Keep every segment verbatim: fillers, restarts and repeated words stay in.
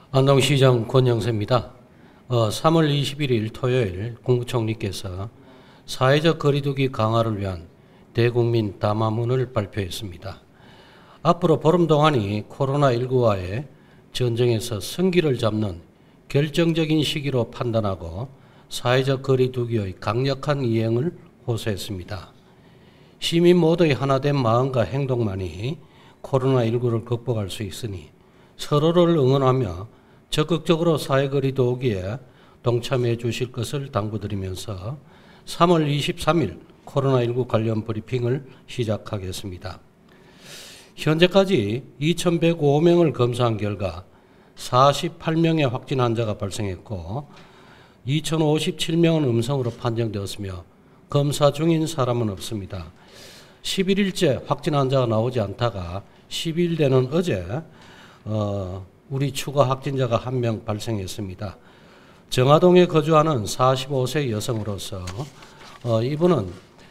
안동시장 권영세입니다. 어, 삼월 이십일일 토요일 국무총리께서 사회적 거리두기 강화를 위한 대국민 담화문을 발표했습니다. 앞으로 보름 동안이 코로나십구와의 전쟁에서 승기를 잡는 결정적인 시기로 판단하고 사회적 거리두기의 강력한 이행을 호소했습니다. 시민 모두의 하나된 마음과 행동만이 코로나십구를 극복할 수 있으니 서로를 응원하며 적극적으로 사회거리두기에 동참해 주실 것을 당부드리면서 삼월 이십삼일 코로나십구 관련 브리핑을 시작하겠습니다. 현재까지 이천백오 명을 검사한 결과 사십팔 명의 확진 환자가 발생했고 이천오십칠 명은 음성으로 판정되었으며 검사 중인 사람은 없습니다. 십일일째 확진 환자가 나오지 않다가 십일 일 되는 어제 어, 우리 추가 확진자가 한 명 발생했습니다. 정화동에 거주하는 사십오 세 여성으로서 어, 이분은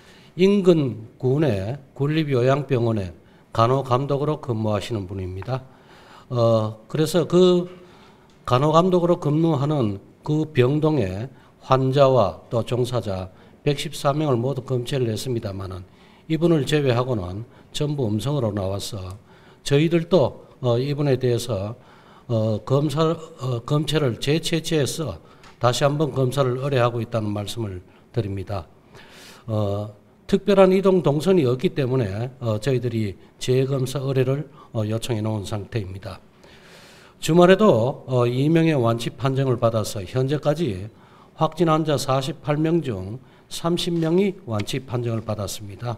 인근 군의 군립요양병원에 간호감독으로 근무하시는 분입니다. 어, 그래서 그 간호감독으로 근무하는 그 병동에 환자와 또 종사자 백십사 명을 모두 검체를 했습니다만은 이분을 제외하고는 전부 음성으로 나와서 저희들도 어, 이분에 대해서 어, 검사, 어, 검체를 재채취해서 다시 한번 검사를 의뢰하고 있다는 말씀을 드립니다. 어, 특별한 이동 동선이 없기 때문에 어, 저희들이 재검사 의뢰를 어, 요청해 놓은 상태입니다. 주말에도 어, 이 명의 완치 판정을 받아서 현재까지 확진 환자 사십팔 명 중 삼십 명이 완치 판정을 받았습니다.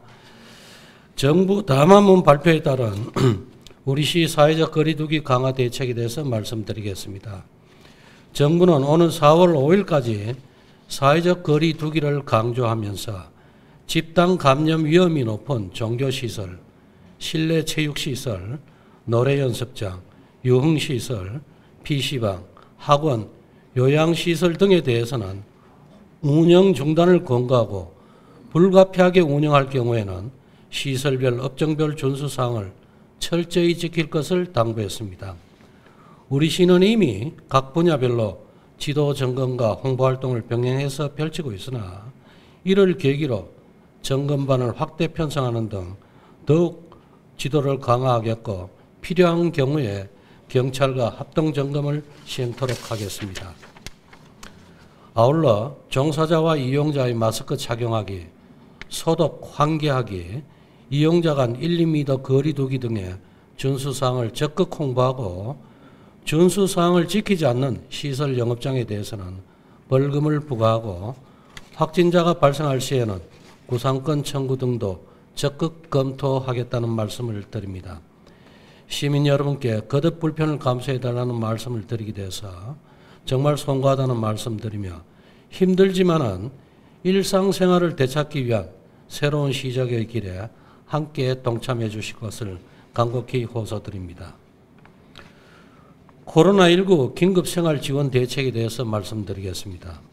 정부 담화문 발표에 따른 우리 시 사회적 거리두기 강화 대책에 대해서 말씀드리겠습니다. 정부는 오는 사월 오일까지 사회적 거리두기를 강조하면서 집단 감염 위험이 높은 종교시설, 실내 체육시설, 노래연습장, 유흥시설, 피시방, 학원, 요양시설 등에 대해서는 운영 중단을 권고하고 불가피하게 운영할 경우에는 시설별 업종별 준수사항을 철저히 지킬 것을 당부했습니다. 우리 시는 이미 각 분야별로 지도 점검과 홍보활동을 병행해서 펼치고 있으나 이를 계기로 점검반을 확대 편성하는 등 더욱 지도를 강화하겠고 필요한 경우에 경찰과 합동점검을 시행토록 하겠습니다. 아울러 종사자와 이용자의 마스크 착용하기, 소독, 환기하기, 이용자 간 일, 이 미터 거리 두기 등의 준수사항을 적극 홍보하고 준수사항을 지키지 않는 시설 영업장에 대해서는 벌금을 부과하고 확진자가 발생할 시에는 구상권 청구 등도 적극 검토하겠다는 말씀을 드립니다. 시민 여러분께 거듭 불편을 감수해달라는 말씀을 드리게 돼서 정말 송구하다는 말씀드리며 힘들지만은 일상생활을 되찾기 위한 새로운 시작의 길에 함께 동참해 주실 것을 간곡히 호소드립니다. 코로나십구 긴급생활지원 대책에 대해서 말씀드리겠습니다.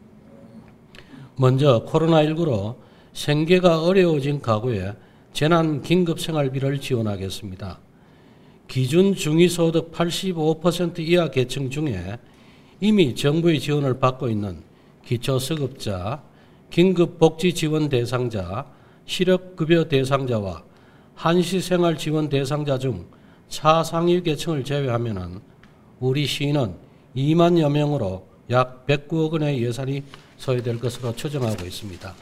먼저 코로나십구로 생계가 어려워진 가구에 재난 긴급생활비를 지원하겠습니다. 기준 중위소득 팔십오 퍼센트 이하 계층 중에 이미 정부의 지원을 받고 있는 기초수급자, 긴급복지지원 대상자, 실업급여 대상자와 한시생활지원 대상자 중 차상위 계층을 제외하면 우리 시는 이만여 명으로 약 백구억 원의 예산이 소요될 것으로 추정하고 있습니다.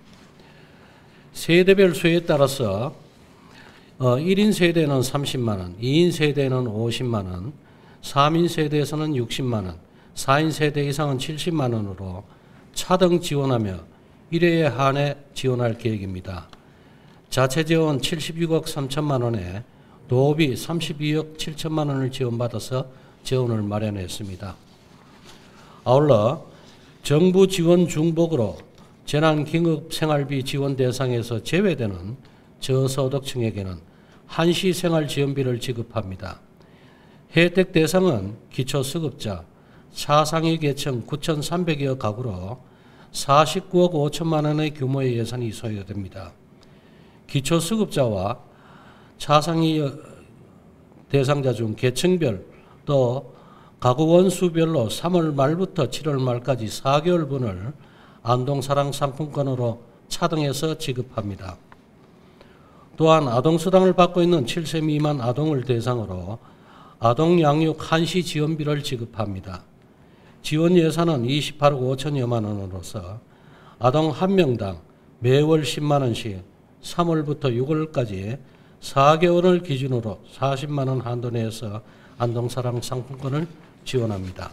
세대별 수에 따라서 어, 일 인 세대는 삼십만 원, 이 인 세대는 오십만 원, 삼 인 세대에서는 육십만 원, 사 인 세대 이상은 칠십만 원으로 차등 지원하며 일 회에 한해 지원할 계획입니다. 자체 지원 칠십육억 삼천만 원에 도비 삼십이억 칠천만 원을 지원받아서 재원을 마련했습니다. 아울러 정부 지원 중복으로 재난긴급생활비 지원 대상에서 제외되는 저소득층에게는 한시생활지원비를 지급합니다. 혜택 대상은 기초수급자, 차상위 계층 구천삼백여 가구로 사십구억 오천만 원의 규모의 예산이 소요됩니다. 기초수급자와 차상위 대상자 중 계층별 또 가구 원수별로 삼월 말부터 칠월 말까지 사 개월분을 안동사랑 상품권으로 차등해서 지급합니다. 또한 아동수당을 받고 있는 칠 세 미만 아동을 대상으로 아동양육 한시 지원비를 지급합니다. 지원 예산은 이십팔억 오천여만 원으로서 아동 한 명당 매월 십만 원씩 삼월부터 유월까지 사 개월을 기준으로 사십만 원 한도 내에서 안동사랑 상품권을 지원합니다.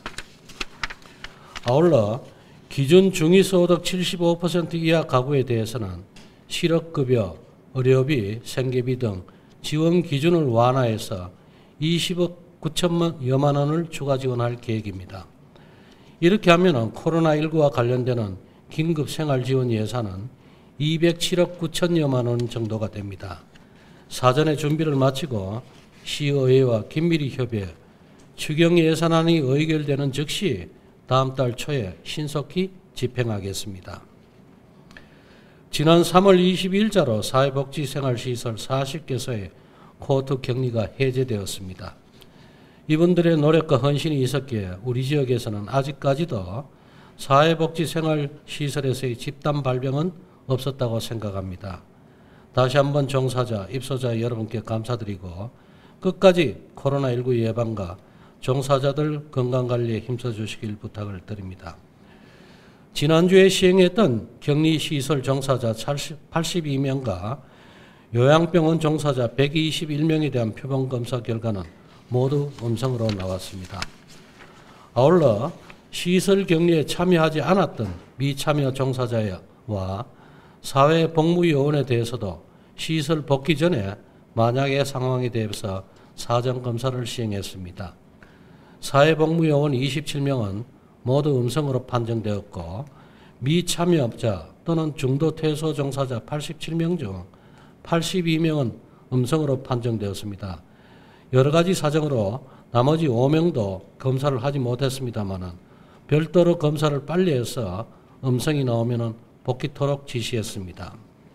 아울러 기준 중위소득 칠십오 퍼센트 이하 가구에 대해서는 실업급여, 의료비, 생계비 등 지원 기준을 완화해서 이십억 구천여만 원을 추가 지원할 계획입니다. 이렇게 하면 코로나십구와 관련되는 긴급생활지원 예산은 이백칠억 구천여만 원 정도가 됩니다. 사전에 준비를 마치고 시의회와 긴밀히 협의해 추경 예산안이 의결되는 즉시 다음 달 초에 신속히 집행하겠습니다. 지난 삼월 이십일자로 사회복지생활시설 사십 개소의 코호트 격리가 해제되었습니다. 이분들의 노력과 헌신이 있었기에 우리 지역에서는 아직까지도 사회복지생활시설에서의 집단 발병은 없었다고 생각합니다. 다시 한번 종사자, 입소자 여러분께 감사드리고 끝까지 코로나십구 예방과 종사자들 건강관리에 힘써주시길 부탁을 드립니다. 지난주에 시행했던 격리시설 종사자 팔십이 명과 요양병원 종사자 백이십일 명에 대한 표본검사 결과는 모두 음성으로 나왔습니다. 아울러 시설 격리에 참여하지 않았던 미참여 종사자와 사회복무요원에 대해서도 시설 복귀 전에 만약의 상황에 대해서 사전검사를 시행했습니다. 사회복무요원 이십칠 명은 모두 음성으로 판정되었고 미참여업자 또는 중도퇴소 종사자 팔십칠 명 중 팔십이 명은 음성으로 판정되었습니다. 여러 가지 사정으로 나머지 오 명도 검사를 하지 못했습니다만 별도로 검사를 빨리 해서 음성이 나오면 복귀토록 지시했습니다.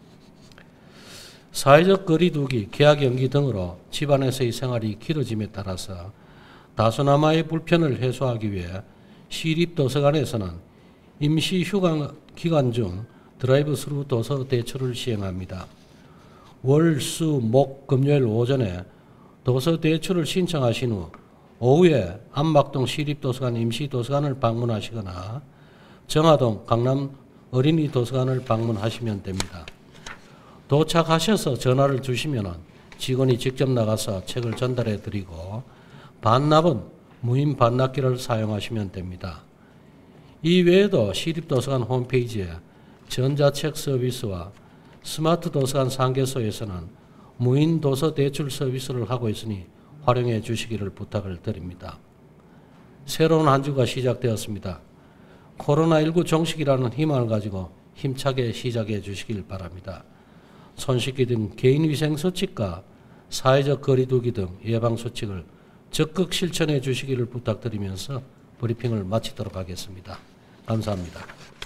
사회적 거리두기, 계약 연기 등으로 집안에서의 생활이 길어짐에 따라서 다소나마의 불편을 해소하기 위해 시립도서관에서는 임시휴가 기간 중 드라이브 스루 도서 대출을 시행합니다. 월, 수, 목, 금요일 오전에 도서 대출을 신청하신 후 오후에 안막동 시립도서관 임시도서관을 방문하시거나 정화동 강남 어린이 도서관을 방문하시면 됩니다. 도착하셔서 전화를 주시면 직원이 직접 나가서 책을 전달해 드리고 반납은 무인 반납기를 사용하시면 됩니다. 이 외에도 시립도서관 홈페이지에 전자책 서비스와 스마트 도서관 상계소에서는 무인 도서 대출 서비스를 하고 있으니 활용해 주시기를 부탁을 드립니다. 새로운 한 주가 시작되었습니다. 코로나십구 종식이라는 희망을 가지고 힘차게 시작해 주시길 바랍니다. 손 씻기 등 개인위생수칙과 사회적 거리두기 등 예방수칙을 적극 실천해 주시기를 부탁드리면서 브리핑을 마치도록 하겠습니다. 감사합니다.